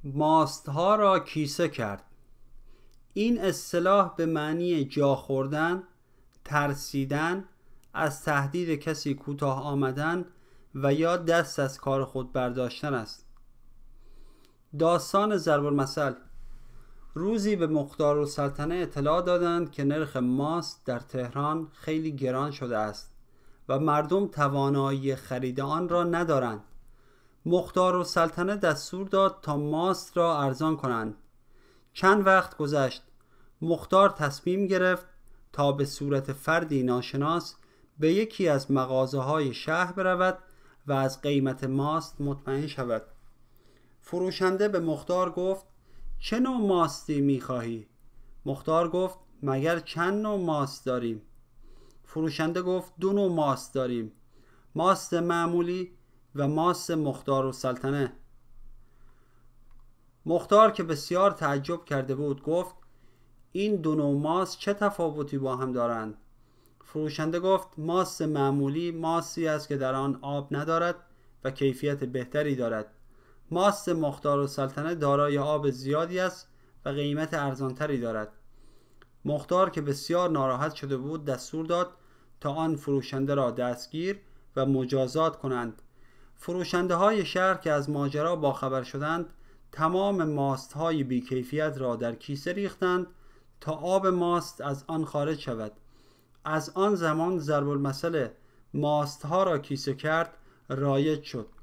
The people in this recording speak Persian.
ماستها را کیسه کرد. این اصطلاح به معنی جا خوردن، ترسیدن، از تهدید کسی کوتاه آمدن و یا دست از کار خود برداشتن است. داستان ضرب المثل: روزی به مختارالسلطنه اطلاع دادند که نرخ ماست در تهران خیلی گران شده است و مردم توانایی خرید آن را ندارند. مختارالسلطنه دستور داد تا ماست را ارزان کنند. چند وقت گذشت. مختار تصمیم گرفت تا به صورت فردی ناشناس به یکی از مغازه‌های شهر برود و از قیمت ماست مطمئن شود. فروشنده به مختار گفت: چه نوع ماستی می‌خواهی؟ مختار گفت: مگر چند نوع ماست داریم؟ فروشنده گفت: 2 نوع ماست داریم، ماست معمولی و ماست مختارالسلطنه. مختار که بسیار تعجب کرده بود گفت: این 2 نوع ماست چه تفاوتی با هم دارند؟ فروشنده گفت: ماست معمولی ماستی است که در آن آب ندارد و کیفیت بهتری دارد. ماست مختارالسلطنه دارای آب زیادی است و قیمت ارزانتری دارد. مختار که بسیار ناراحت شده بود دستور داد تا آن فروشنده را دستگیر و مجازات کنند. فروشنده های شهر که از ماجرا باخبر شدند تمام ماست های بیکیفیت را در کیسه ریختند تا آب ماست از آن خارج شود. از آن زمان ضرب المثل ماست ها را کیسه کرد رایج شد.